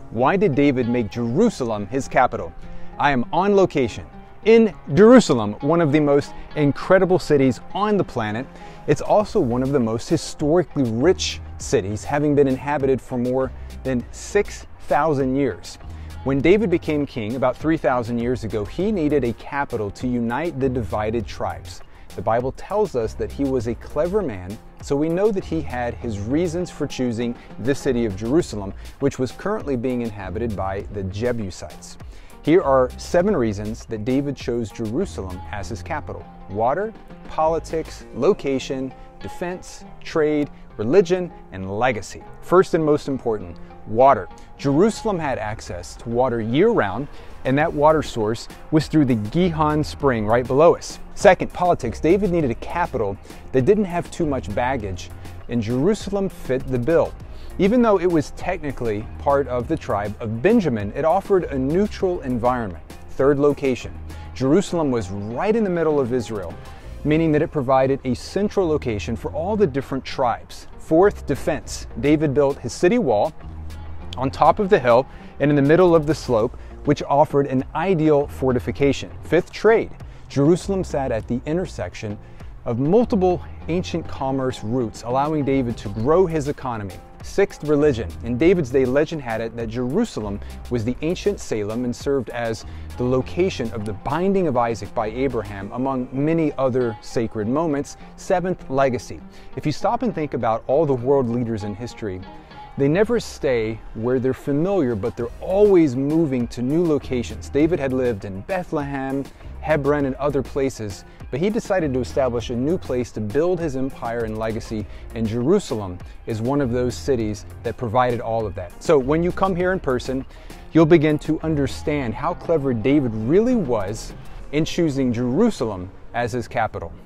Why did David make Jerusalem his capital? I am on location in Jerusalem, one of the most incredible cities on the planet. It's also one of the most historically rich cities, having been inhabited for more than 6,000 years. When David became king about 3,000 years ago, he needed a capital to unite the divided tribes. The Bible tells us that he was a clever man, so we know that he had his reasons for choosing the city of Jerusalem, which was currently being inhabited by the Jebusites. Here are 7 reasons that David chose Jerusalem as his capital: water, politics, location, defense, trade, religion, and legacy. First and most important, water. Jerusalem had access to water year-round, and that water source was through the Gihon Spring right below us. Second, politics. David needed a capital that didn't have too much baggage, and Jerusalem fit the bill. Even though it was technically part of the tribe of Benjamin, it offered a neutral environment. Third, location. Jerusalem was right in the middle of Israel, meaning that it provided a central location for all the different tribes. Fourth, defense. David built his city wall on top of the hill and in the middle of the slope, which offered an ideal fortification. Fifth, trade. Jerusalem sat at the intersection of multiple ancient commerce routes, allowing David to grow his economy. Sixth, religion. In David's day, legend had it that Jerusalem was the ancient Salem and served as the location of the binding of Isaac by Abraham, among many other sacred moments. Seventh, legacy. If you stop and think about all the world leaders in history, they never stay where they're familiar, but they're always moving to new locations. David had lived in Bethlehem, Hebron, and other places, but he decided to establish a new place to build his empire and legacy, and Jerusalem is one of those cities that provided all of that. So when you come here in person, you'll begin to understand how clever David really was in choosing Jerusalem as his capital.